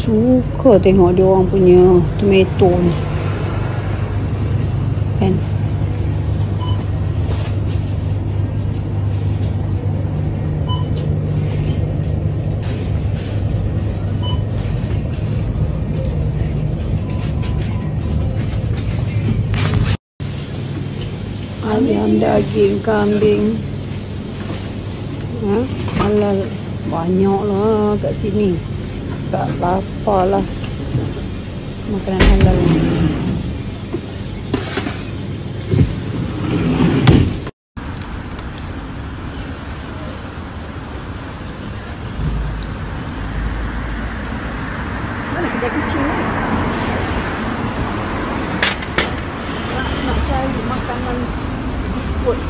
suka tengok dia orang punya tomato ni. Kan? Ayam, daging, kambing, halal banyak lah kat sini. Tak lapar lah makanan halal ni. Mana kedai kucing ni? Nak cari makanan biskut.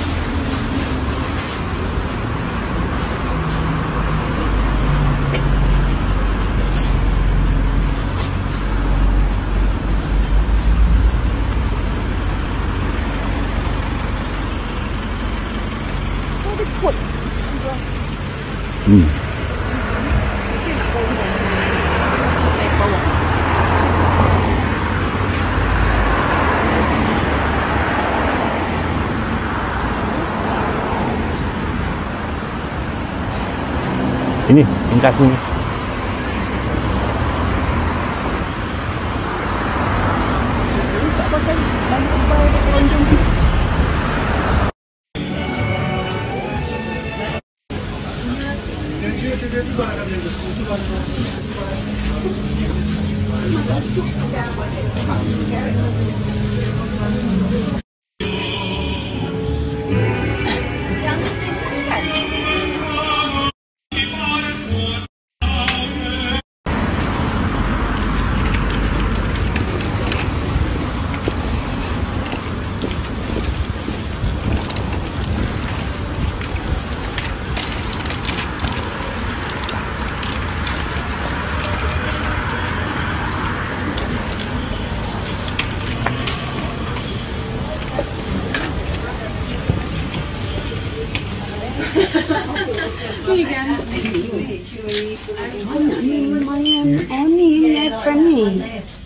Ini tingkat aku ni. Ni lumayan. Oh ni apple ni.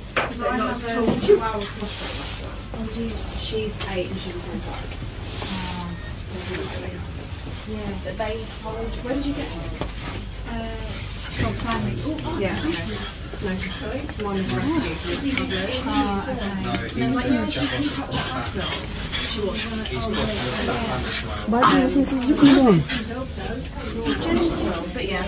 She's 8 and she was in touch. Yeah, but they told. Where did you get her? From family. Yeah. No, sorry. Mine was rescued. Okay. No, like, she couldn't touch the hospital. She was. Baju masih sejuk ni dong. She's gentle, but yeah.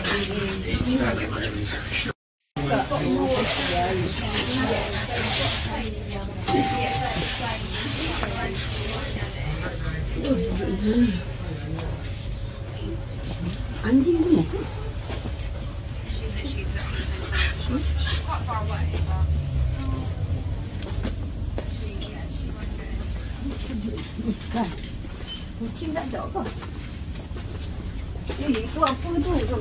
Anjing tu mau? She's literally exactly the same size. She's quite far away, but she's like it. Bukan. Kucing tak ada apa? Itu apa tu?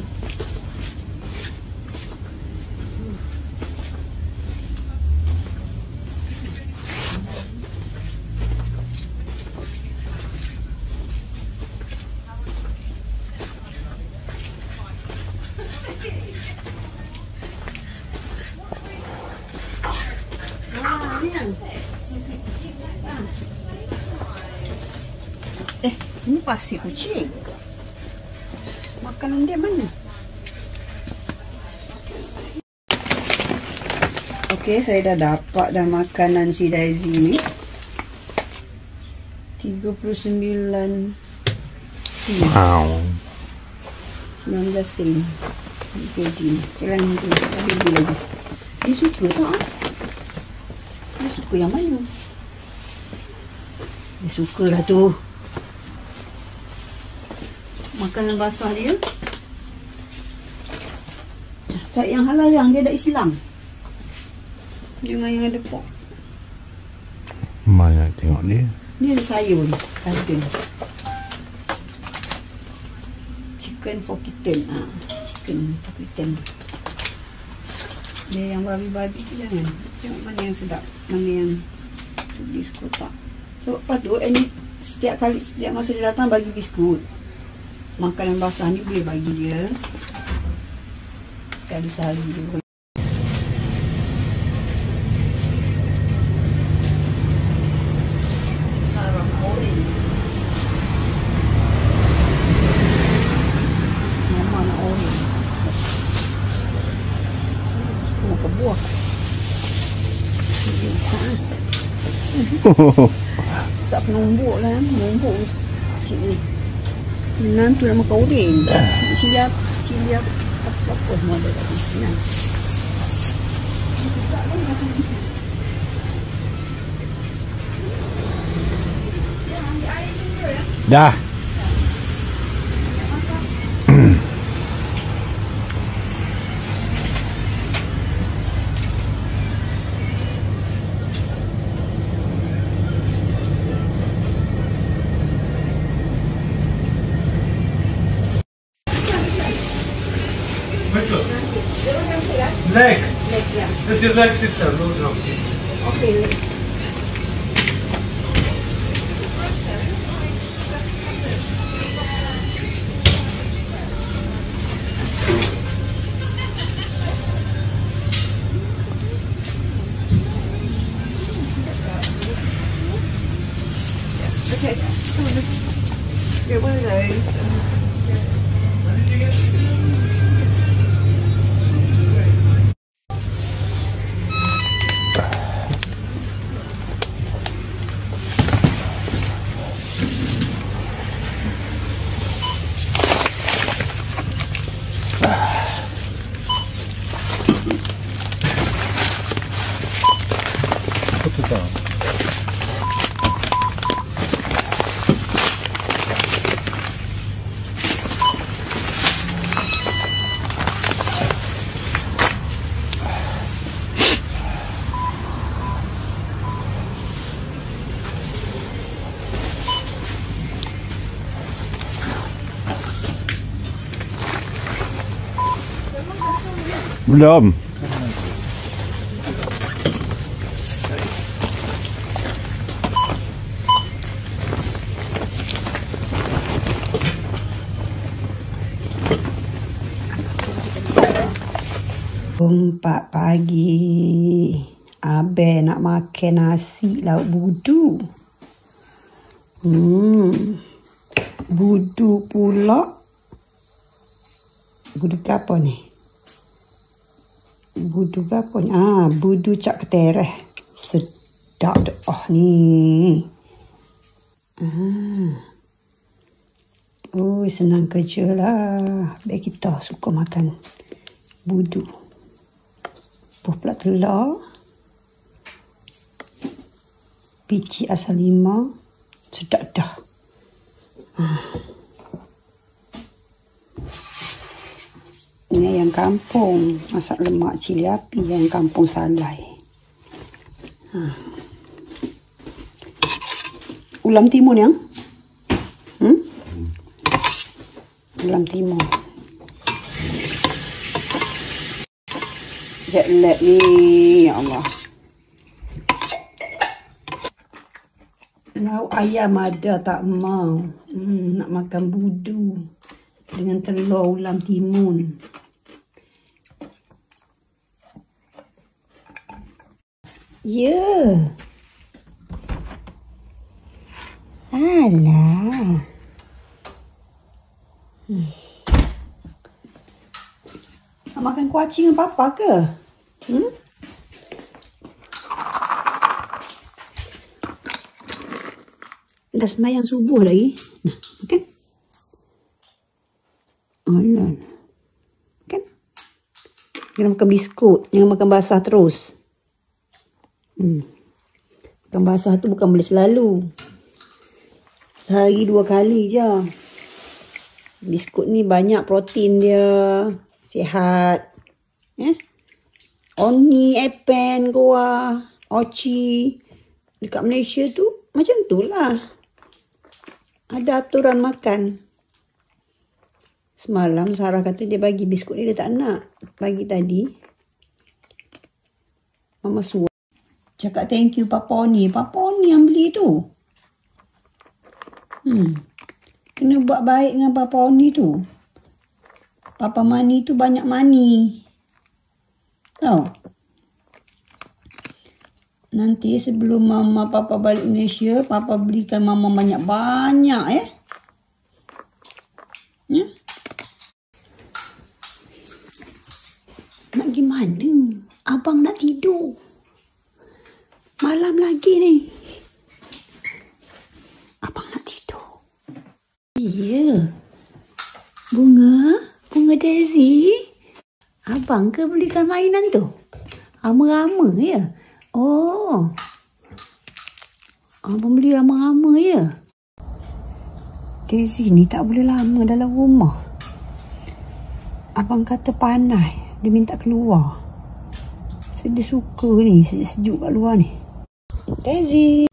Ini pasir kucing. Makanan dia mana? Okey, saya dah dapat dah makanan si Daisy ni. 39 Wow. 19 sen. kg ni. Sekarang ni ada lagi. Dia suka tak? Dia suka yang mana? Dia sukalah tu. Makanan basah dia. Cari yang halal yang dia ada Islam. Jangan yang ada pork. Mana tengok dia. Ni ada sayur ni. Kaldun. Chicken for kitten. Chicken for kitten. Dia yang babi-babi tu jangan. Tengok mana yang sedap. Mana yang tulis kotak. So patut ini setiap masa dia datang bagi biskut. Makanan basah ni boleh bagi dia sekali sehari dia. Tak penumbuk lah. Penumbuk cik ni. Menantu nak makan urin. Ciliap. Apa semua ada kat sini. Dah. Leg. Leg, ya. This is leg, sister. No, no. Okey, leg. Okay, get one of those. Put it down. Belum. Empat pagi. Abang nak makan nasi lauk budu. Budu pula. Budu ke apa ni? Budu ke apa ni? Budu cak ketereh. Sedap dah ni. Oh, senang kerja lah. Baik kita suka makan budu. Buah pula telur. Biji asal limau. Sedap dah. Ini ayam kampung. Masak lemak cili api. Ayam kampung salai. Ulam timun yang? Ulam timun. Jet lag ni, ya Allah. Lauk ayam ada tak mau. Nak makan budu dengan telur ulam timun. Ya. Alah. Nak makan kuaci dengan papa ke? Dah sembahyang subuh lagi. Nah, makan. Alah. Makan. Jangan makan biskut. Jangan makan basah terus. Makan basah tu bukan boleh selalu. Sehari 2 kali je. Biskut ni banyak protein dia. Sihat. Oni, Epen, Goa, Oci. Dekat Malaysia tu macam tu lah. Ada aturan makan. Semalam Sarah kata dia bagi biskut ni, dia tak nak. Pagi tadi. Mama suruh. Cakap thank you Papa Oni. Papa Oni yang beli tu. Kena buat baik dengan Papa Oni tu. Papa Mani tu banyak money. Tahu? Nanti sebelum Mama Papa balik Malaysia, Papa belikan Mama banyak-banyak ya. Nak gimana? Abang nak tidur. Malam lagi ni. Ya. Bunga Daisy. Abang ke belikan mainan tu? Rama-rama ya? Oh. Abang beli rama-rama ya? Daisy ni tak boleh lama dalam rumah. Abang kata panas. Dia minta keluar. So, dia suka ni sejuk kat luar ni. Daisy.